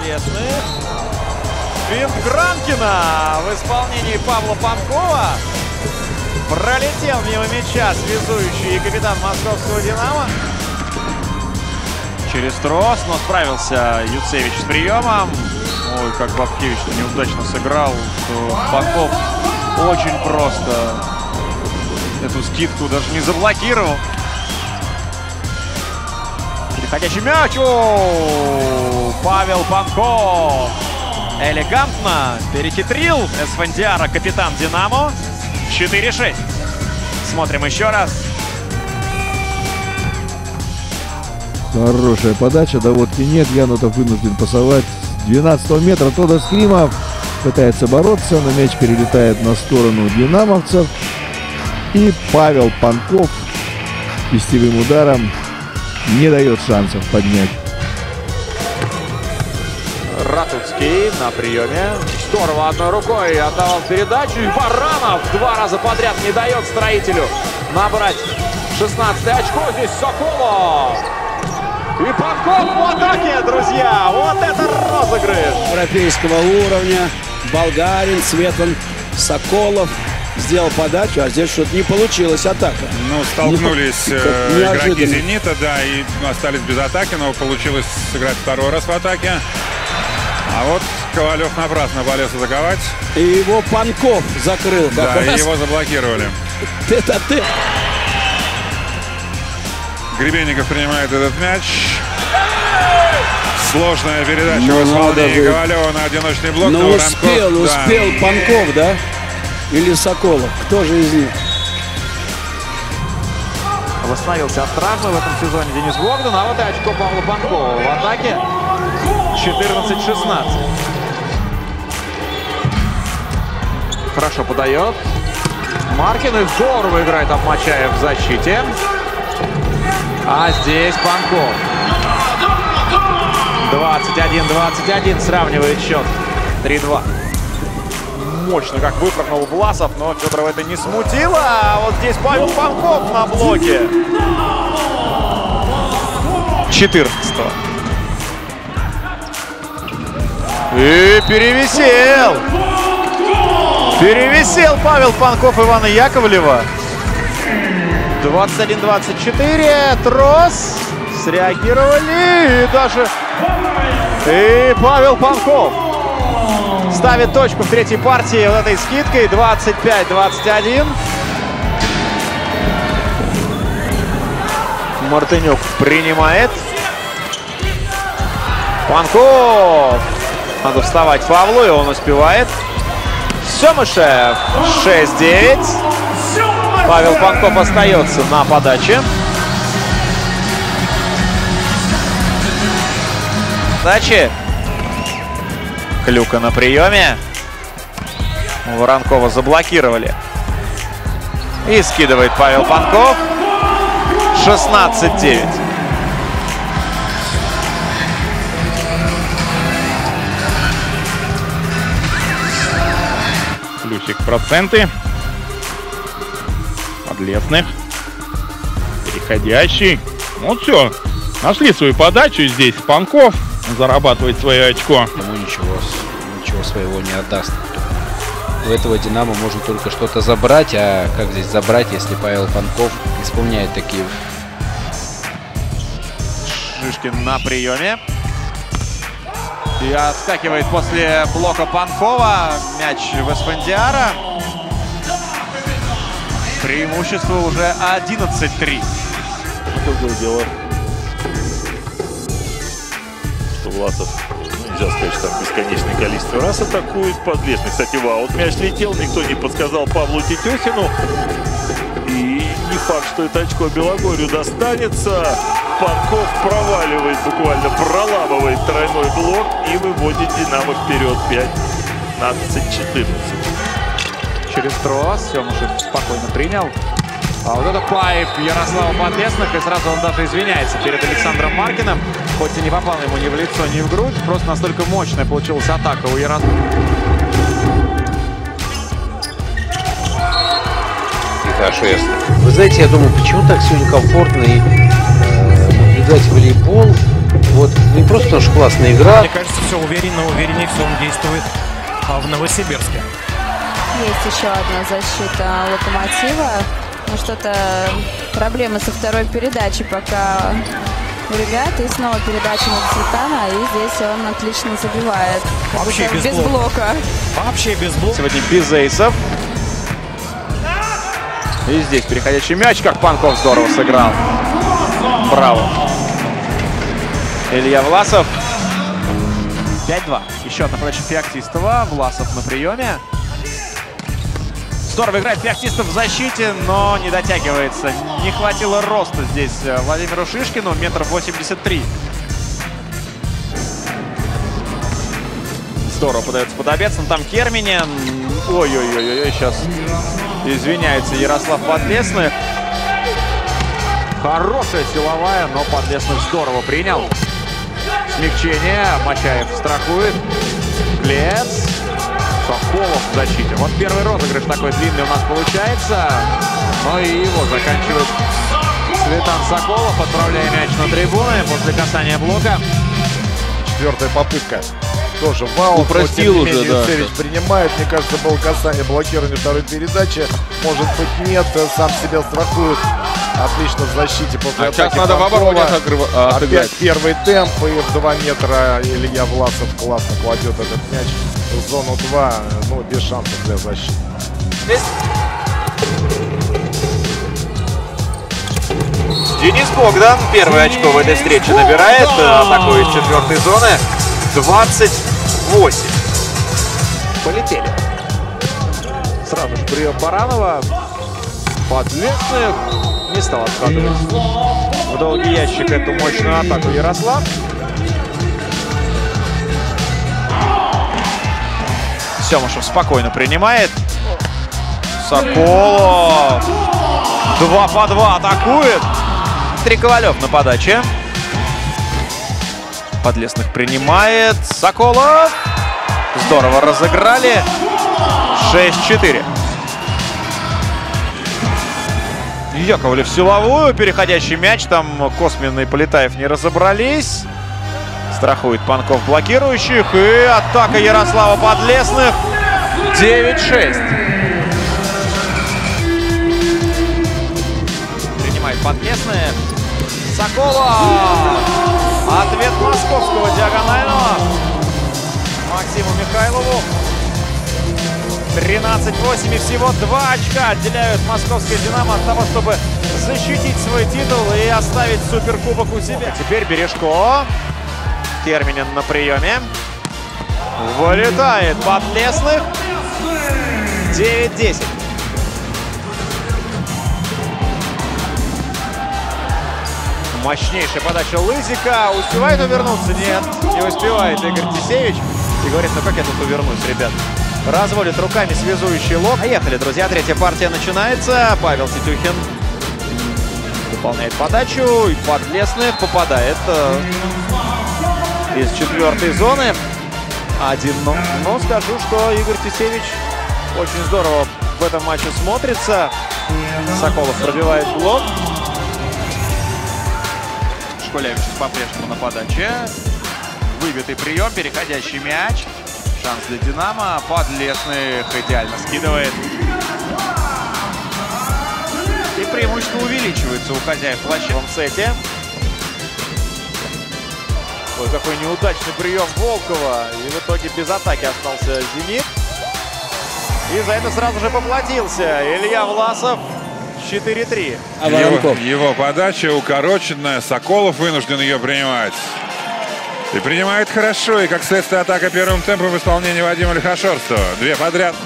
Подлесных. Финт Гранкина в исполнении Павла Панкова. Пролетел мимо мяча связующий капитан московского «Динамо». Через трос, но справился Юцевич с приемом. Ой, как Бабкевич неудачно сыграл, что Панков очень просто эту скидку даже не заблокировал. Переходящий мяч. Павел Панков элегантно перехитрил Эсфандиара, капитан «Динамо». 4-6. Смотрим еще раз. Хорошая подача, доводки нет. Янутов вынужден пасовать с 12 метра. Тодор Скримов пытается бороться, но мяч перелетает на сторону динамовцев. И Павел Панков кистевым ударом не дает шансов поднять. Ратуцкий на приеме. Здорово одной рукой отдавал передачу. И Баранов 2 раза подряд не дает строителю набрать 16 очко. Здесь Соколов. И Панков в атаке, друзья. Вот это розыгрыш. Европейского уровня. Болгарин, Светлан Соколов сделал подачу, а здесь что-то не получилось атака. Ну, столкнулись игроки «Зенита», да, и остались без атаки, но получилось сыграть второй раз в атаке. А вот Ковалев напрасно полез атаковать. И его Панков закрыл. Да, и его заблокировали. Ты. Гребенников принимает этот мяч. Сложная передача в исполнении Ковалева на одиночный блок. Но успел Панков, да? Или Соколов? Кто же из них? Восстановился от травмы в этом сезоне Денис Богдан. А вот и очко Павла Панкова в атаке. 14-16. Хорошо подает. Маркин, и здорово играет Обмачаев в защите. А здесь Панков. 21-21. Сравнивает счет. 3-2. Мощно как выпрыгнул Власов, но Федорова это не смутило. А вот здесь Павел Панков на блоке. 14-го. И перевисел. Перевисел Павел Панков Ивана Яковлева. 21-24. Трос. Среагировали. И Павел Панков ставит точку в третьей партии вот этой скидкой. 25-21. Мартынюк принимает. Панков. Надо вставать Павлу, и он успевает. Семышев. 6-9. Павел Панков остается на подаче. Подачи. Клюка на приеме. Воронкова заблокировали. И скидывает Павел Панков. 16-9. Плюсик проценты. Подлесных. Переходящий. Ну все. Нашли свою подачу здесь. Панков зарабатывает свое очко. Ему ничего своего не отдаст. У этого «Динамо» можно только что-то забрать. А как здесь забрать, если Павел Панков исполняет такие... Шишкин на приеме. И отскакивает после блока Панкова мяч в Эсфандиара. Преимущество уже 11-3. Другое дело, что Власов, нельзя сказать, что там бесконечное количество раз атакует. Подлесный, кстати, в аут мяч летел, никто не подсказал Павлу Тетехину. И не факт, что это очко Белогорью достанется. Панков проваливает, буквально проламывает тройной блок и выводит «Динамо» вперед 15-14. Через трос. Семушев спокойно принял. А вот это пайп Ярослава Подлесных. И сразу он даже извиняется перед Александром Маркиным. Хоть и не попал ему ни в лицо, ни в грудь. Просто настолько мощная получилась атака у Ярослава. Хорошо, ясно. Вы знаете, я думаю, почему так сегодня комфортно и наблюдать волейбол Вот не просто потому, что классная игра. Мне кажется, все увереннее все он действует в Новосибирске. Есть еще одна защита Локомотива. Ну что-то проблемы со второй передачей пока у ребят. И снова передача на Цветана. И здесь он отлично забивает. Вообще без блока. Вообще без блока. Сегодня без эйсов. И здесь переходящий мяч, как Панков здорово сыграл. Браво. Илья Власов. 5-2. Еще одна подача Феоктистова. Власов на приеме. Здорово играет Феоктистов в защите, но не дотягивается. Не хватило роста здесь Владимиру Шишкину. 1,83 м. Здорово подается Подобецын. Там Керменен. Ой-ой-ой, сейчас извиняется Ярослав Подлесных. Хорошая силовая, но Подлесных здорово принял. Смягчение. Мачаев страхует. Клец. Соколов в защите. Вот первый розыгрыш такой длинный у нас получается. Но и его заканчивает Цветан Соколов, отправляя мяч на трибуны после касания блока. Четвертая попытка. Тоже вау. Упростил уже, да. Юцевич принимает. Мне кажется, было касание, блокирование второй передачи. Может быть, нет. Сам себя страхует. Отлично в защите после атаки. Сейчас надо в обороне отыграть. Опять первый темп. И в 2 метра Илья Власов классно кладет этот мяч в зону 2. Ну, без шансов для защиты. Денис Богдан первое очко в этой встрече набирает. Атакует четвертой зоны. 28. Полетели. Сразу же прием Баранова. Подлесных не стал откладывать в долгий ящик эту мощную атаку Ярослав. Семушев спокойно принимает. Соколов. 2 по 2 атакует. 3 Ковалев на подаче. Подлесных принимает. Соколов. Здорово разыграли. 6-4. Яковлев в силовую. Переходящий мяч. Там Космин и Полетаев не разобрались. Страхует Панков блокирующих. И атака Ярослава Подлесных. 9-6. Принимает Подлесные. Соколов. Ответ московского диагонального. Максиму Михайлову. 13-8 и всего 2 очка отделяют московское «Динамо» от того, чтобы защитить свой титул и оставить суперкубок у себя. А теперь Бережко. Керменен на приеме. Вылетает Подлесных. 9-10. Мощнейшая подача Лызика. Успевает увернуться? Нет, не успевает Игорь Тисевич. И говорит, ну как я тут увернусь, ребят? Разводит руками связующий лоб. Поехали, друзья. Третья партия начинается. Павел Тетюхин выполняет подачу. И Подлесных попадает из четвертой зоны. 1-0. Но скажу, что Игорь Тисевич очень здорово в этом матче смотрится. Соколов пробивает блок. Шкулевич по-прежнему на подаче. Выбитый прием, переходящий мяч. Шанс для «Динамо». Подлесных идеально скидывает. И преимущество увеличивается у хозяев в площадном сете. Ой, какой неудачный прием Волкова. И в итоге без атаки остался «Зенит». И за это сразу же поплатился Илья Власов. 4-3. Его подача укороченная. Соколов вынужден ее принимать. И принимает хорошо. И, как следствие, атака первым темпом в исполнении Вадима Лихошерстова. 2 подряд.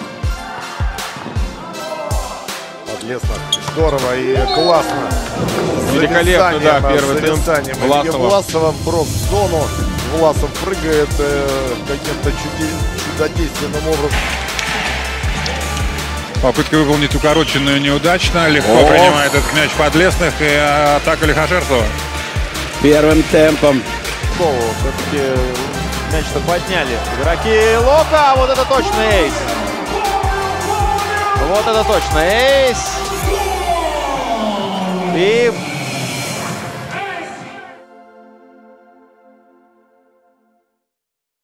Подлесных. Здорово и классно. Великолепно, да, первый темп Власова брос в зону. Власов прыгает каким-то чудодейственным образом. Попытка выполнить укороченную неудачно. Легко принимает этот мяч Подлесных. И атака Лихошерстова. Первым темпом. Все-таки мяч-то подняли игроки Лока. Вот это точно эйс. Вот это точно эйс. И